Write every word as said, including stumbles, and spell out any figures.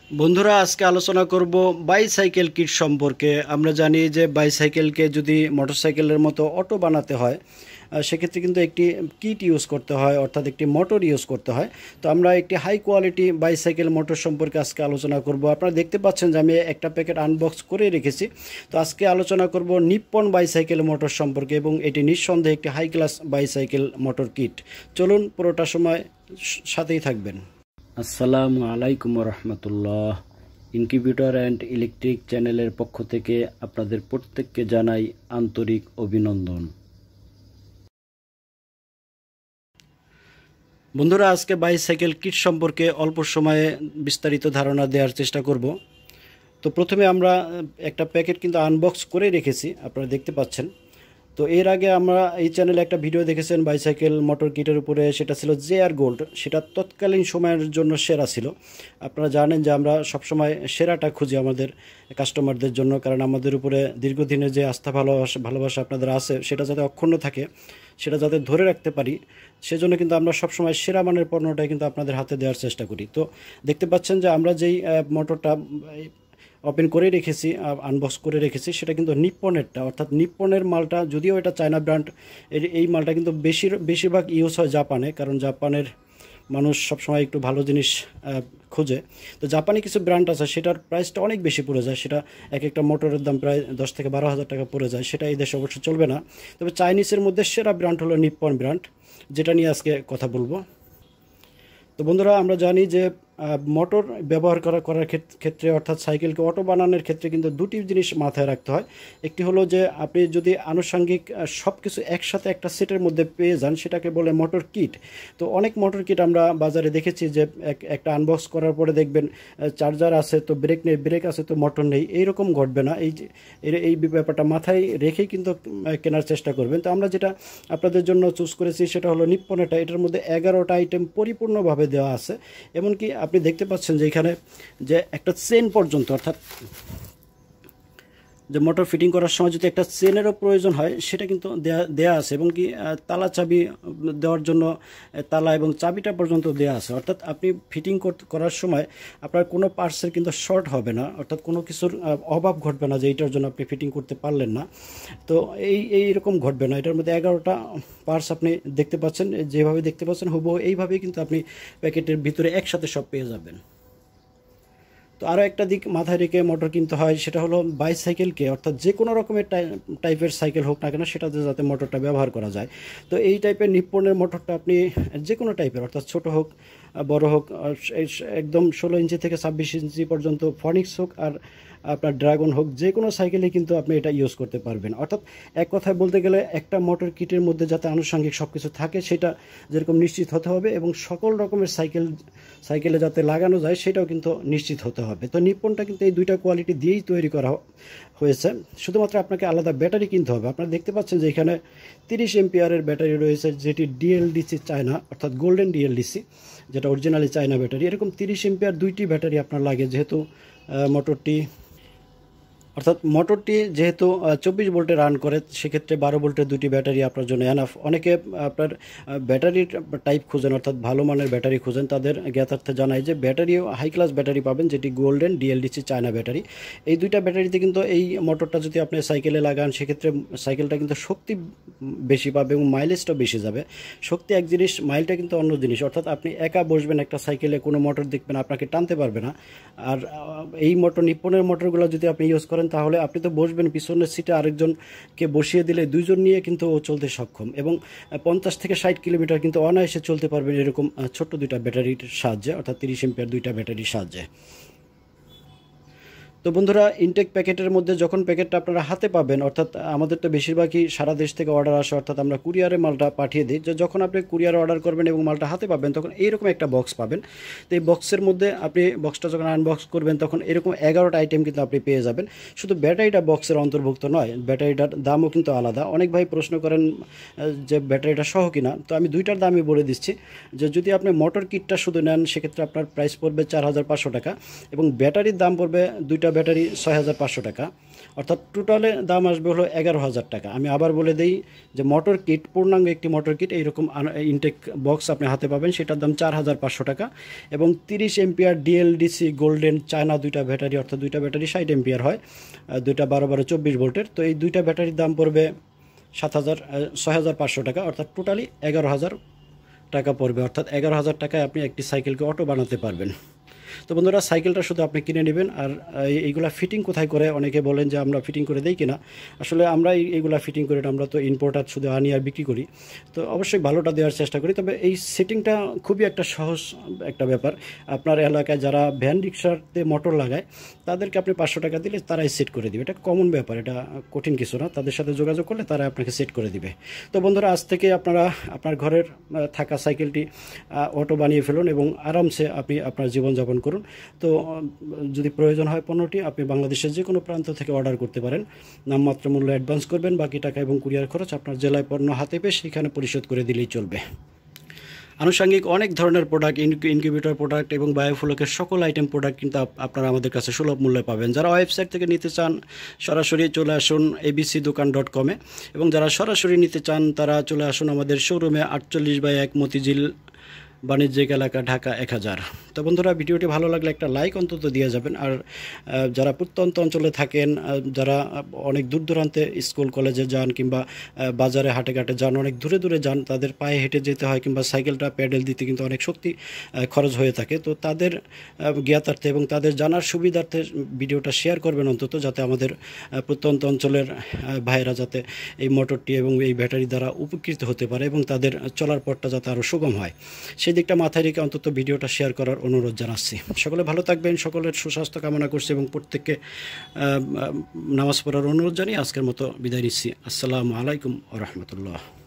বন্ধুরা আজকে আলোচনা করব বাইসাইকেল কিট সম্পর্কে। আমরা জানি যে বাইসাইকেলকে যদি মোটরসাইকেলের মতো অটো বানাতে হয় সেক্ষেত্রে কিন্তু একটি কিট ইউজ করতে হয়, অর্থাৎ একটি মোটর ইউজ করতে হয়। তো আমরা একটি হাই কোয়ালিটি বাইসাইকেল মোটর সম্পর্কে আজকে আলোচনা করব। আপনারা দেখতে পাচ্ছেন যে আমি একটা প্যাকেট আনবক্স করে রেখেছি। তো আজকে আলোচনা করব নিপ্পন বাইসাইকেল মোটর সম্পর্কে, এবং এটি নিঃসন্দেহে একটি high class bicycle motor kit. চলুন পুরোটা সময় সাথেই থাকবেন। আসসালামু আলাইকুম রহমতুল্লাহ। ইনকিউবেটর অ্যান্ড ইলেকট্রিক চ্যানেলের পক্ষ থেকে আপনাদের প্রত্যেককে জানাই আন্তরিক অভিনন্দন। বন্ধুরা আজকে বাইসাইকেল কিট সম্পর্কে অল্প সময়ে বিস্তারিত ধারণা দেওয়ার চেষ্টা করব। তো প্রথমে আমরা একটা প্যাকেট কিন্তু আনবক্স করে রেখেছি, আপনারা দেখতে পাচ্ছেন। তো এর আগে আমরা এই চ্যানেলে একটা ভিডিও দেখেছেন বাইসাইকেল মোটর কিটের উপরে, সেটা ছিল জে আর গোল্ড। সেটা তৎকালীন সময়ের জন্য সেরা ছিল। আপনারা জানেন যে আমরা সবসময় সেরাটা খুঁজি আমাদের কাস্টমারদের জন্য, কারণ আমাদের উপরে দীর্ঘদিনের যে আস্থা ভালোবাসা ভালোবাসা আপনাদের আছে সেটা যাতে অক্ষুণ্ণ থাকে, সেটা যাতে ধরে রাখতে পারি, সেজন্য কিন্তু আমরা সবসময় সেরা মানের পণ্যটাই কিন্তু আপনাদের হাতে দেওয়ার চেষ্টা করি। তো দেখতে পাচ্ছেন যে আমরা যেই মোটরটা ওপেন করে রেখেছি, আনবক্স করে রেখেছি, সেটা কিন্তু নিপ্পনেরটা, অর্থাৎ নিপ্পনের মালটা। যদিও এটা চায়না ব্র্যান্ড, এই মালটা কিন্তু বেশি বেশিরভাগ ইউজ হয় জাপানে, কারণ জাপানের মানুষ সবসময় একটু ভালো জিনিস খোঁজে। তো জাপানি কিছু ব্র্যান্ড আছে সেটার প্রাইসটা অনেক বেশি পড়ে যায়, সেটা এক একটা মোটরের দাম প্রায় দশ থেকে বারো হাজার টাকা পড়ে যায়, সেটা এই দেশে অবশ্যই চলবে না। তবে চাইনিজের মধ্যে সেরা ব্র্যান্ড হলো নিপ্পন ব্র্যান্ড, যেটা নিয়ে আজকে কথা বলবো। তো বন্ধুরা আমরা জানি যে মোটর ব্যবহার করা করার ক্ষেত্রে, অর্থাৎ সাইকেলকে অটো বানানোর ক্ষেত্রে কিন্তু দুটি জিনিস মাথায় রাখতে হয়। একটি হলো যে আপনি যদি আনুষঙ্গিক সব কিছু একসাথে একটা সেটের মধ্যে পেয়ে যান, সেটাকে বলে মোটর কিট। তো অনেক মোটর কিট আমরা বাজারে দেখেছি যে একটা আনবক্স করার পরে দেখবেন চার্জার আছে তো ব্রেক নেই, ব্রেক আছে তো মোটর নেই। এইরকম ঘটবে না, এই এই ব্যাপারটা মাথায় রেখেই কিন্তু কেনার চেষ্টা করবেন। তো আমরা যেটা আপনাদের জন্য চুজ করেছি সেটা হলো নিপ্পনেরটা। এটার মধ্যে এগারোটা আইটেম পরিপূর্ণভাবে দেওয়া আছে। এমনকি আপনি দেখতে পাচ্ছেন যে এখানে যে একটা চেন পর্যন্ত, অর্থাৎ যে মোটর ফিটিং করার সময় যদি একটা চেনেরও প্রয়োজন হয় সেটা কিন্তু দেয়া দেয়া আছে, এবং কি তালা চাবি দেওয়ার জন্য তালা এবং চাবিটা পর্যন্ত দেয়া আছে। অর্থাৎ আপনি ফিটিং করার সময় আপনার কোনো পার্টসের কিন্তু শর্ট হবে না, অর্থাৎ কোনো কিছুর অভাব ঘটবে না যে এইটার জন্য আপনি ফিটিং করতে পারলেন না। তো এই এইরকম ঘটবে না। এটার মধ্যে এগারোটা পার্টস আপনি দেখতে পাচ্ছেন, যেভাবে দেখতে পাচ্ছেন হুবহু এইভাবেই কিন্তু আপনি প্যাকেটের ভিতরে একসাথে সব পেয়ে যাবেন। তো আরও একটা দিক মাথায় রেখে মোটর কিনতে হয়, সেটা হলো বাইসাইকেলকে, অর্থাৎ যে কোনো রকমের টাইপের সাইকেল হোক না কেন সেটাতে যাতে মোটরটা ব্যবহার করা যায়। তো এই টাইপের নিপ্পনের মোটরটা আপনি যে কোনো টাইপের, অর্থাৎ ছোট হোক বড় হোক, একদম ষোলো ইঞ্চি থেকে ছাব্বিশ ইঞ্চি পর্যন্ত ফনিক্স হোক আর আপনার ড্রাগন হোক, যে কোনো সাইকেলে কিন্তু আপনি এটা ইউজ করতে পারবেন। অর্থাৎ এক কথায় বলতে গেলে একটা মোটর কিটের মধ্যে যাতে আনুষঙ্গিক সব কিছু থাকে সেটা যেরকম নিশ্চিত হতে হবে, এবং সকল রকমের সাইকেল সাইকেলে যাতে লাগানো যায় সেটাও কিন্তু নিশ্চিত হতে হবে। তো নিপ্পনটা কিন্তু এই দুইটা কোয়ালিটি দিয়েই তৈরি করা হয়েছে। শুধুমাত্র আপনাকে আলাদা ব্যাটারি কিনতে হবে। আপনারা দেখতে পাচ্ছেন যে এখানে তিরিশ এম্পিয়ারের ব্যাটারি রয়েছে, যেটি ডিএলডিসি চায়না, অর্থাৎ গোল্ডেন ডিএলডিসি, যেটা অরিজিনালি চায়না ব্যাটারি। এরকম তিরিশ এম্পিয়ার দুইটি ব্যাটারি আপনার লাগে, যেহেতু মোটরটি অর্থাৎ মোটরটি যেহেতু চব্বিশ ভোল্টে রান করে, সেক্ষেত্রে বারো ভোল্টের দুটি ব্যাটারি আপনার জন্য এনাফ। অনেকে আপনার ব্যাটারির টাইপ খুঁজেন, অর্থাৎ ভালো মানের ব্যাটারি খুঁজেন, তাদের জ্ঞাতার্থে জানাই যে ব্যাটারিও হাই ক্লাস ব্যাটারি পাবেন, যেটি গোল্ডেন ডিএলডিসি চায়না ব্যাটারি। এই দুইটা ব্যাটারিতে কিন্তু এই মোটরটা যদি আপনি সাইকেলে লাগান সেক্ষেত্রে সাইকেলটা কিন্তু শক্তি বেশি পাবে এবং মাইলেজটাও বেশি যাবে। শক্তি এক জিনিস, মাইলটা কিন্তু অন্য জিনিস। অর্থাৎ আপনি একা বসবেন একটা সাইকেলে, কোনো মোটর দেখবেন আপনাকে টানতে পারবে না। আর এই মোটর নিপ্পনের মোটরগুলো যদি আপনি ইউজ করেন তাহলে আপনি তো বসবেন, পিছনের সিটে আরেকজনকে বসিয়ে দিলে দুইজন নিয়ে কিন্তু ও চলতে সক্ষম, এবং পঞ্চাশ থেকে ষাট কিলোমিটার কিন্তু অনায়াসে চলতে পারবেন এরকম ছোট্ট দুইটা ব্যাটারির সাহায্যে, অর্থাৎ তিরিশ এম্পিয়ার দুইটা ব্যাটারির সাহায্যে। তো বন্ধুরা ইনটেক প্যাকেটের মধ্যে যখন প্যাকেটটা আপনারা হাতে পাবেন, অর্থাৎ আমাদের তো বেশিরভাগই সারা দেশ থেকে অর্ডার আসে, অর্থাৎ আমরা কুরিয়ারে মালটা পাঠিয়ে দিই। যে যখন আপনি কুরিয়ারে অর্ডার করবেন এবং মালটা হাতে পাবেন তখন এইরকম একটা বক্স পাবেন। তো এই বক্সের মধ্যে আপনি বক্সটা যখন আনবক্স করবেন তখন এরকম এগারোটা আইটেম কিন্তু আপনি পেয়ে যাবেন। শুধু ব্যাটারিটা বক্সের অন্তর্ভুক্ত নয়, ব্যাটারিটার দামও কিন্তু আলাদা। অনেক ভাই প্রশ্ন করেন যে ব্যাটারিটা সহ কিনা, তো আমি দুইটার দামই বলে দিচ্ছি। যে যদি আপনি মোটর কিটটা শুধু নেন সেক্ষেত্রে আপনার প্রাইস পড়বে চার হাজার পাঁচশো টাকা, এবং ব্যাটারির দাম পড়বে দুইটা দুইটা ব্যাটারি ছয় হাজার পাঁচশো টাকা, অর্থাৎ টোটালে দাম আসবে হলো এগারো হাজার টাকা। আমি আবার বলে দিই যে মোটর কিট, পূর্ণাঙ্গ একটি মোটর কিট এইরকম ইনটেক বক্স আপনি হাতে পাবেন, সেটার দাম চার হাজার পাঁচশো টাকা। এবং তিরিশ এম্পিয়ার ডিএলডিসি গোল্ডেন চায়না দুইটা ব্যাটারি, অর্থাৎ দুইটা ব্যাটারি ষাট এম্পিয়ার হয়, দুইটা বারো বারো চব্বিশ ভোল্টের। তো এই দুইটা ব্যাটারির দাম পড়বে সাত হাজার ছয় হাজার পাঁচশো টাকা, অর্থাৎ টোটালি এগারো হাজার টাকা পড়বে। অর্থাৎ এগারো হাজার টাকায় আপনি একটি সাইকেলকে অটো বানাতে পারবেন। তো বন্ধুরা, সাইকেলটা শুধু আপনি কিনে নেবেন। আর এইগুলা ফিটিং কোথায় করে অনেকে বলেন যে আমরা ফিটিং করে দেই কিনা, আসলে আমরা এইগুলা ফিটিং করে, আমরা তো ইম্পোর্টার শুধু আনি আর বিক্রি করি, তো অবশ্যই ভালোটা দেওয়ার চেষ্টা করি। তবে এই সেটিংটা খুবই একটা সহজ একটা ব্যাপার। আপনার এলাকায় যারা ভ্যান রিক্সাতে মোটর লাগায় তাদেরকে আপনি পাঁচশো টাকা দিলে তারাই সেট করে দিবে। এটা কমন ব্যাপার, এটা কঠিন কিছু না। তাদের সাথে যোগাযোগ করলে তারা আপনাকে সেট করে দিবে। তো বন্ধুরা, আজ থেকে আপনারা আপনার ঘরের থাকা সাইকেলটি অটো বানিয়ে ফেলুন এবং আরামসে আপনি আপনার জীবনযাপন করুন। তো যদি প্রয়োজন হয় পণ্যটি, আপনি বাংলাদেশের যে কোনো প্রান্ত থেকে অর্ডার করতে পারেন। নামমাত্র মূল্য অ্যাডভান্স করবেন, বাকি টাকা এবং কুরিয়ার খরচ আপনার জেলায় পণ্য হাতে পেয়ে সেখানে পরিশোধ করে দিলেই চলবে। আনুষঙ্গিক অনেক ধরনের প্রোডাক্ট, ইনকিউবেটর প্রোডাক্ট এবং বায়োফ্লোকের সকল আইটেম প্রোডাক্ট কিন্তু আপনারা আমাদের কাছে সুলভ মূল্যে পাবেন। যারা ওয়েবসাইট থেকে নিতে চান সরাসরি চলে আসুন এবিসি দোকান ডট কমে, এবং যারা সরাসরি নিতে চান তারা চলে আসুন আমাদের শোরুমে আটচল্লিশ বাই এক মতিঝিল বাণিজ্যিক এলাকা, ঢাকা এক হাজার। তো বন্ধুরা, ভিডিওটি ভালো লাগলে একটা লাইক অন্তত দিয়ে যাবেন। আর যারা প্রত্যন্ত অঞ্চলে থাকেন, যারা অনেক দূর দূরান্তে স্কুল কলেজে যান কিংবা বাজারে হাটে ঘাটে যান, অনেক দূরে দূরে যান, তাদের পায়ে হেঁটে যেতে হয় কিংবা সাইকেলটা প্যাডেল দিতে কিন্তু অনেক শক্তি খরচ হয়ে থাকে। তো তাদের জ্ঞাতার্থে এবং তাদের জানার সুবিধার্থে ভিডিওটা শেয়ার করবেন অন্তত, যাতে আমাদের প্রত্যন্ত অঞ্চলের ভাইয়েরা যাতে এই মোটরটি এবং এই ব্যাটারি দ্বারা উপকৃত হতে পারে এবং তাদের চলার পথটা যাতে আরও সুগম হয়, সেই দিকটা মাথায় রেখে অন্তত ভিডিওটা শেয়ার করার অনুরোধ জানাচ্ছি। সকলে ভালো থাকবেন, সকলের সুস্বাস্থ্য কামনা করছি এবং প্রত্যেককে নামাজ পড়ার অনুরোধ জানিয়ে আজকের মতো বিদায় নিচ্ছি। আসসালামু আলাইকুম ওয়া রাহমাতুল্লাহ।